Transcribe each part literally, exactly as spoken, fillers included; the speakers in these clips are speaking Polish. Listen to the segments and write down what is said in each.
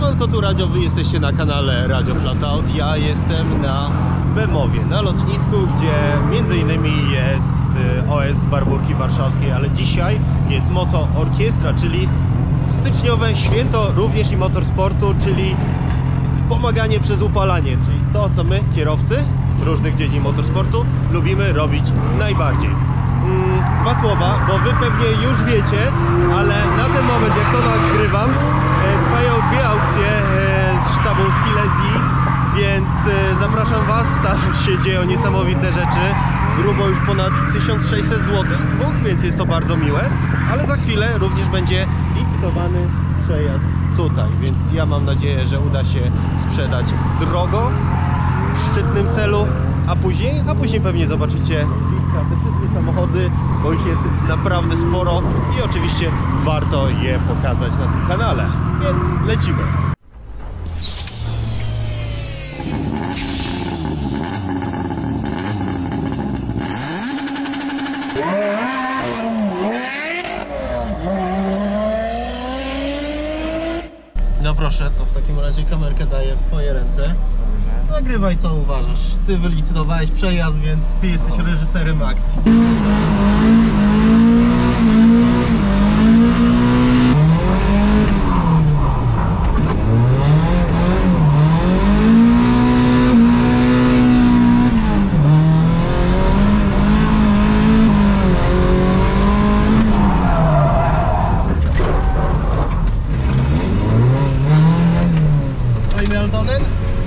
Siemanko, tu Radio, wy jesteście na kanale Radio Flatout. Ja jestem na Bemowie, na lotnisku, gdzie między innymi jest O S Barburki Warszawskiej, ale dzisiaj jest Moto Orkiestra, czyli styczniowe święto również i motorsportu, czyli pomaganie przez upalanie, czyli to, co my, kierowcy różnych dziedzin motorsportu, lubimy robić najbardziej. Mm, dwa słowa, bo wy pewnie już wiecie, ale na ten moment, jak to nagrywam, e, trwają dwie aukcje e, z sztabu Silesii, więc e, zapraszam was, tam się dzieją niesamowite rzeczy. Grubo już ponad tysiąc sześćset złotych z dwóch, więc jest to bardzo miłe, ale za chwilę również będzie licytowany przejazd tutaj, więc ja mam nadzieję, że uda się sprzedać drogo w szczytnym celu, a później, a później pewnie zobaczycie bliska te wszystkie samochody, bo ich jest naprawdę sporo i oczywiście warto je pokazać na tym kanale, więc lecimy. No proszę, to w takim razie kamerkę daję w twoje ręce. Nagrywaj, co uważasz. Ty wylicytowałeś przejazd, więc ty jesteś reżyserem akcji. Fajny Altonen?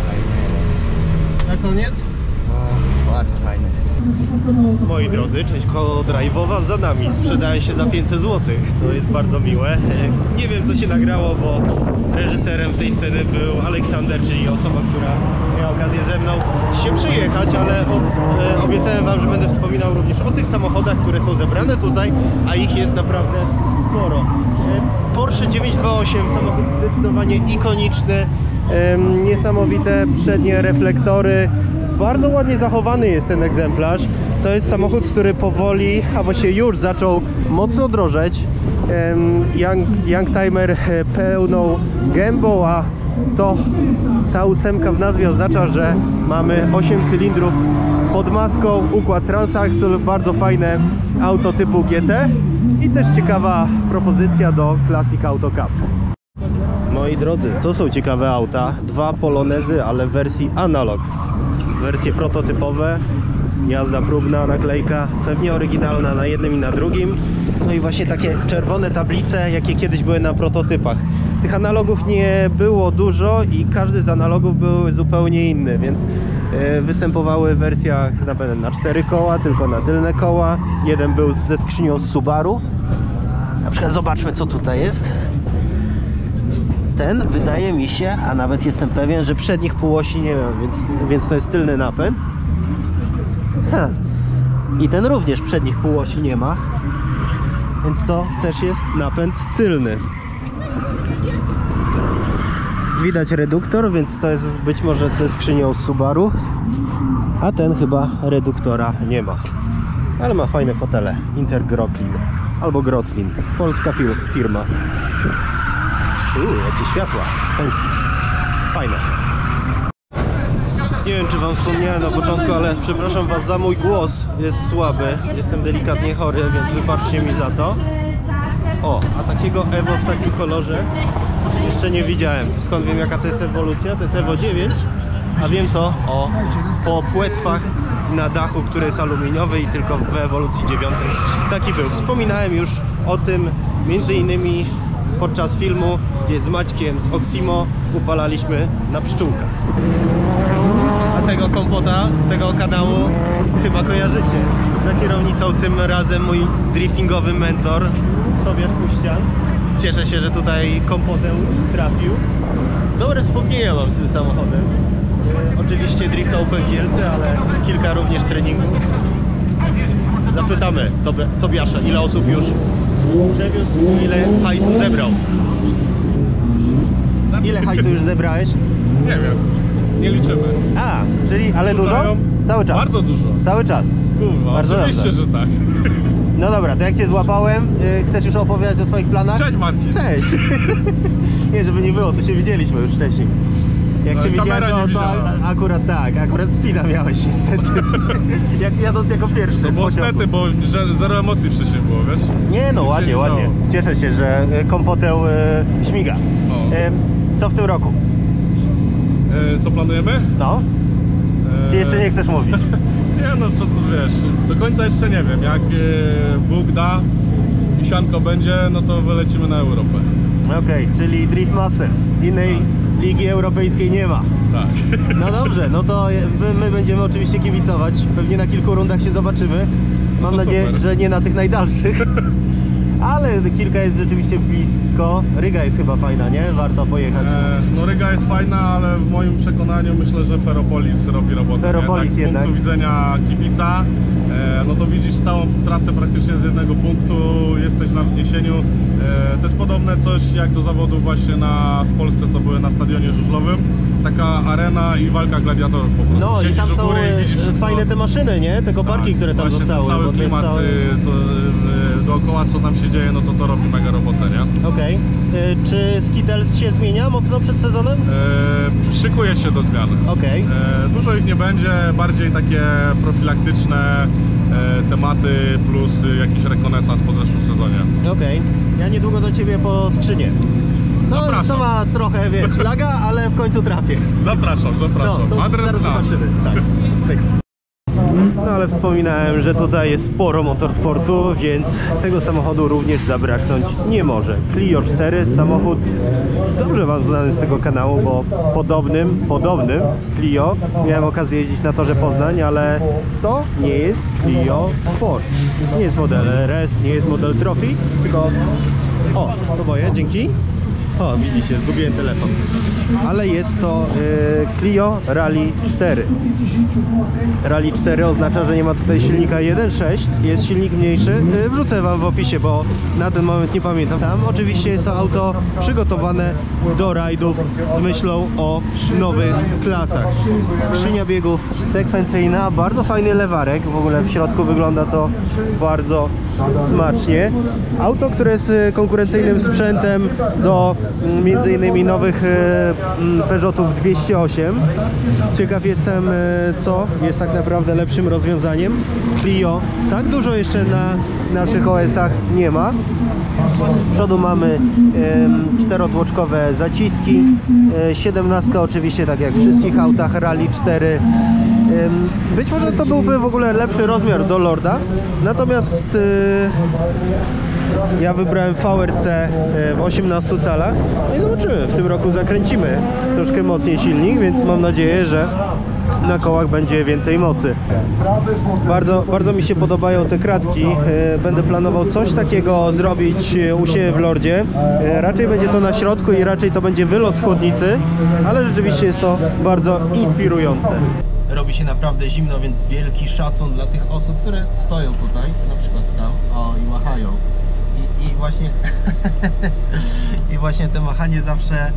Na koniec? O, bardzo fajny. Moi drodzy, część koło-drive'owa za nami. Sprzedaje się za pięćset złotych. To jest bardzo miłe. Nie wiem, co się nagrało, bo reżyserem tej sceny był Aleksander, czyli osoba, która miała okazję ze mną się przyjechać, ale obiecałem wam, że będę wspominał również o tych samochodach, które są zebrane tutaj, a ich jest naprawdę sporo. Porsche dziewięćset dwadzieścia osiem, samochód zdecydowanie ikoniczny. Niesamowite przednie reflektory. Bardzo ładnie zachowany jest ten egzemplarz. To jest samochód, który powoli, a właściwie już zaczął mocno drożeć. Young, Youngtimer pełną gębą, a to ta ósemka w nazwie oznacza, że mamy osiem cylindrów pod maską, układ Transaxle, bardzo fajne auto typu G T i też ciekawa propozycja do Classic Auto Cup. Moi drodzy, to są ciekawe auta, dwa Polonezy, ale w wersji analog, wersje prototypowe, jazda próbna, naklejka, pewnie oryginalna na jednym i na drugim. No i właśnie takie czerwone tablice, jakie kiedyś były na prototypach. Tych analogów nie było dużo i każdy z analogów był zupełnie inny, więc występowały w wersjach z napędem na cztery koła, tylko na tylne koła. Jeden był ze skrzynią z Subaru. Na przykład zobaczmy, co tutaj jest. Ten wydaje mi się, a nawet jestem pewien, że przednich półosi nie mam, więc, więc to jest tylny napęd. Ha. I ten również przednich półosi nie ma, więc to też jest napęd tylny. Widać reduktor, więc to jest być może ze skrzynią z Subaru, a ten chyba reduktora nie ma. Ale ma fajne fotele. Intergroklin albo Groclin, polska fir firma. Uuu, jakie światła, fancy, fajne. Nie wiem, czy wam wspomniałem na początku, ale przepraszam was za mój głos, jest słaby, jestem delikatnie chory, więc wybaczcie mi za to. O, a takiego Evo w takim kolorze jeszcze nie widziałem. Skąd wiem, jaka to jest ewolucja? To jest Evo dziewięć, a wiem to o po płetwach na dachu, który jest aluminiowy i tylko w ewolucji dziewiątej taki był. Wspominałem już o tym między innymi podczas filmu, gdzie z Maćkiem z Oximo upalaliśmy na pszczółkach. A tego kompota z tego kanału chyba kojarzycie. Za kierownicą tym razem mój driftingowy mentor Tobiasz Puścian. Cieszę się, że tutaj kompotem trafił. Dobre wspomnienia mam z tym samochodem. Oczywiście drift Open Kielce, ale kilka również treningów. Zapytamy Tobiasza, ile osób już przewiózł i ile hajsu zebrał. Ile hajsu już zebrałeś? Nie wiem, nie liczymy. A, czyli, ale dużo? Cały czas. Bardzo dużo. Cały czas. Kurwa, bardzo oczywiście, dobrze. że tak. No dobra, to jak Cię złapałem, yy, chcesz już opowiadać o swoich planach? Cześć Marcin. Cześć! Nie, żeby nie było, to się widzieliśmy już wcześniej. Jak No, Cię widziałem, kamera nie to, to widziała. a- akurat tak, akurat speeda miałeś niestety. Jak jadąc jako pierwszy. No bo pociągu. niestety, bo że- zero emocji wcześniej było, wiesz? Nie no, Nic się ładnie, nie ładnie. działo. Cieszę się, że y, kompoteł y, śmiga. No. Y, co w tym roku? E, co planujemy? No, Ty E, jeszcze nie chcesz mówić. Nie no, co tu wiesz, do końca jeszcze nie wiem. Jak e, Bóg da i sianko będzie, no to wylecimy na Europę. Okej, czyli Drift Masters. Innej ligi europejskiej nie ma. Tak. No dobrze, no to my, my będziemy oczywiście kibicować. Pewnie na kilku rundach się zobaczymy. Mam to nadzieję, super. że nie na tych najdalszych. Ale kilka jest rzeczywiście blisko. Ryga jest chyba fajna, nie? Warto pojechać. E, no Ryga jest fajna, ale w moim przekonaniu myślę, że Ferropolis robi robotę. Ferropolis nie? Tak, z jednak. punktu widzenia kibica, e, no to widzisz całą trasę praktycznie z jednego punktu, jesteś na wzniesieniu. E, to jest podobne coś jak do zawodów właśnie na, w Polsce, co były na stadionie żużlowym. Taka arena i walka gladiatorów po prostu. No i Siedzisz tam u są góry i widzisz e, wszystko. fajne te maszyny, nie? Te koparki, Tak, które tam właśnie zostały. ten cały bo to jest klimat cały... y, to, y, dookoła, co tam się dzieje, no to to robi mega robotę, nie? Okej. Y, Czy Skittles się zmienia mocno przed sezonem? E, szykuje się do zmian. Okej. E, dużo ich nie będzie, bardziej takie profilaktyczne e, tematy plus y, jakiś rekonesans po zeszłym sezonie. Okej. Ja niedługo do Ciebie po skrzynię. No, Zapraszam. to ma trochę, wiesz, laga, ale w końcu trafię. Zapraszam, No, zapraszam. to Adres zaraz znam. zobaczymy. Tak. Pyk. No ale wspominałem, że tutaj jest sporo motorsportu, więc tego samochodu również zabraknąć nie może. Clio cztery, samochód dobrze Wam znany z tego kanału, bo podobnym, podobnym Clio miałem okazję jeździć na torze Poznań, ale to nie jest Clio Sport. Nie jest model R S, nie jest model Trophy, tylko... O, to moje, dzięki. O, widzicie, zgubiłem telefon. Ale jest to y, Clio Rally cztery. Rally cztery oznacza, że nie ma tutaj silnika jeden sześć, jest silnik mniejszy. Y, wrzucę Wam w opisie, bo na ten moment nie pamiętam. Tam oczywiście jest to auto przygotowane do rajdów z myślą o nowych klasach. Skrzynia biegów sekwencyjna, bardzo fajny lewarek. W ogóle w środku wygląda to bardzo smacznie. Auto, które jest y, konkurencyjnym sprzętem do mm, między innymi nowych y, mm, Peugeotów dwieście osiem. Ciekaw jestem, y, co jest tak naprawdę lepszym rozwiązaniem. Clio tak dużo jeszcze na naszych O S-ach nie ma. Z przodu mamy y, czterotłoczkowe zaciski, y, siedemnastka oczywiście tak jak w wszystkich autach Rally cztery. Być może to byłby w ogóle lepszy rozmiar do Lorda, natomiast yy, ja wybrałem V R C w osiemnastu calach. No i zobaczymy, w tym roku zakręcimy troszkę mocniej silnik, więc mam nadzieję, że na kołach będzie więcej mocy. Bardzo, bardzo mi się podobają te kratki. Będę planował coś takiego zrobić u siebie w Lordzie. Raczej będzie to na środku i raczej to będzie wylot z chłodnicy, ale rzeczywiście jest to bardzo inspirujące. Robi się naprawdę zimno, więc wielki szacun dla tych osób, które stoją tutaj, na przykład tam, o, i machają. I, i właśnie i właśnie to machanie zawsze e,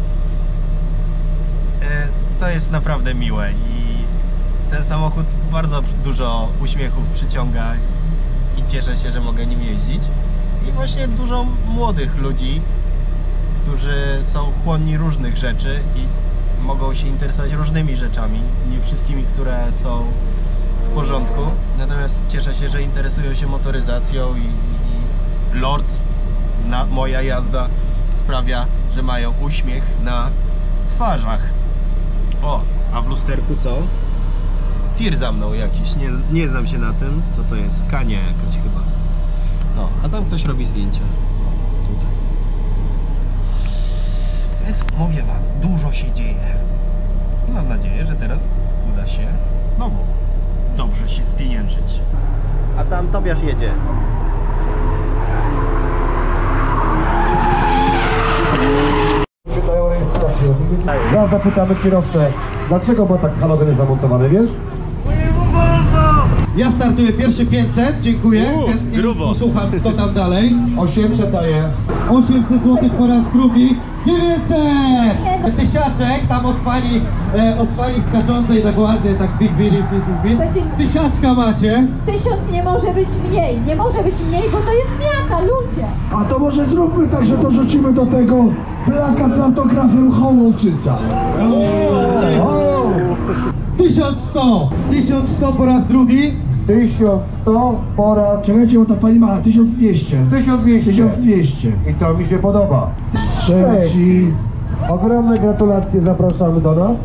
to jest naprawdę miłe i ten samochód bardzo dużo uśmiechów przyciąga i cieszę się, że mogę nim jeździć. I właśnie dużo młodych ludzi, którzy są chłonni różnych rzeczy i mogą się interesować różnymi rzeczami, nie wszystkimi, które są w porządku. Natomiast cieszę się, że interesują się motoryzacją i, i, i Lord, na, moja jazda sprawia, że mają uśmiech na twarzach. O, a w lusterku co? Tir za mną jakiś, nie, nie znam się na tym, co to jest, Kania jakaś chyba. No, a tam ktoś robi zdjęcia. Tutaj. Więc mówię Wam, dużo się dzieje. I mam nadzieję, że teraz uda się znowu dobrze się spieniężyć. A tam Tobiasz jedzie. Zaraz zapytamy kierowcę, dlaczego ma tak halogeny zamontowane, wiesz? Ja startuję pierwszy pięćset, dziękuję. U, Chętnie grubo. posłucham, kto tam dalej. osiemset daje. osiemset złotych po raz drugi. dziewięćset! Tysiaczek tam od pani, e, od pani skaczącej tak ładnie, tak bit, bit, bit, bit. Tysiaczka macie. Tysiąc nie może być mniej, nie może być mniej, bo to jest miata, ludzie. A to może zróbmy tak, że dorzucimy do tego plakat z autografem Hołowczyca. tysiąc sto! tysiąc sto po raz drugi. tysiąc sto po raz... Czekajcie, bo ta pani ma tysiąc dwieście. tysiąc dwieście. tysiąc dwieście. I to mi się podoba. Trzeci. Ogromne gratulacje, zapraszamy do nas.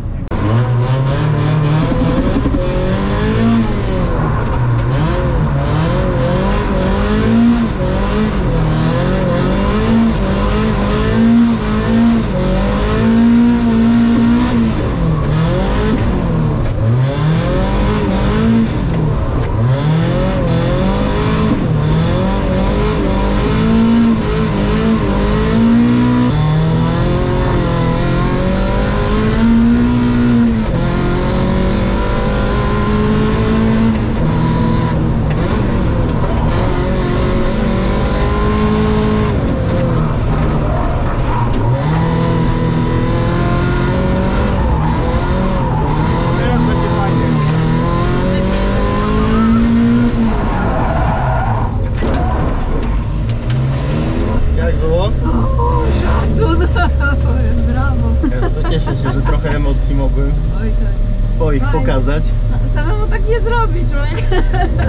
Jak było? Brawo. Ja to cieszę się, że trochę emocji mogłem Oj, tak. swoich Fajnie. pokazać. Samemu tak nie zrobi człowiek.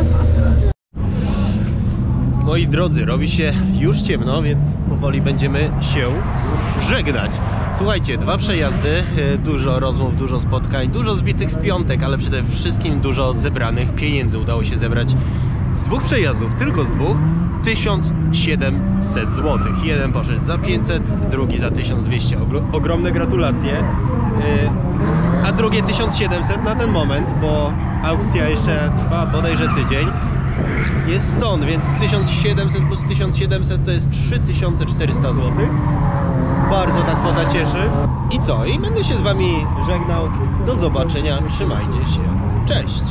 Moi drodzy, robi się już ciemno, więc powoli będziemy się żegnać. Słuchajcie, dwa przejazdy, e, dużo rozmów, dużo spotkań, dużo zbitych z piątek, ale przede wszystkim dużo zebranych pieniędzy. Udało się zebrać z dwóch przejazdów, tylko z dwóch, tysiąc siedemset złotych. Jeden poszedł za pięćset, drugi za tysiąc dwieście. Ogro- ogromne gratulacje. E, A drugie tysiąc siedemset na ten moment, bo aukcja jeszcze trwa bodajże tydzień. Jest stąd, więc tysiąc siedemset plus tysiąc siedemset to jest trzy tysiące czterysta złotych. Bardzo ta kwota cieszy. I co? I będę się z wami żegnał. Do zobaczenia. Trzymajcie się. Cześć!